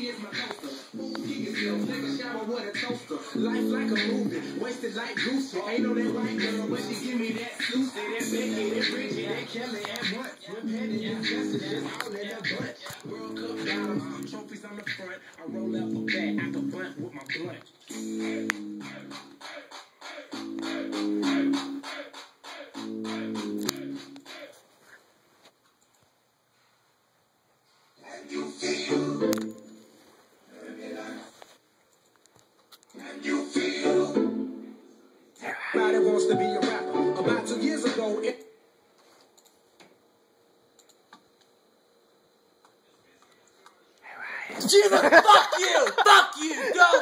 she is my coaster. He is still take a shower with a toaster. Life like a movie, wasted like Goose. Ain't no that white girl, but she give me that Lucy, that Becky, that Bridget, that Kelly, and what? Repetitive, just all in the butt. World Cup bottom, trophies on the front. I roll up a back, I can blunt with my blunt. Everybody wants to be a rapper. About 2 years ago, Jesus, fuck you, dog.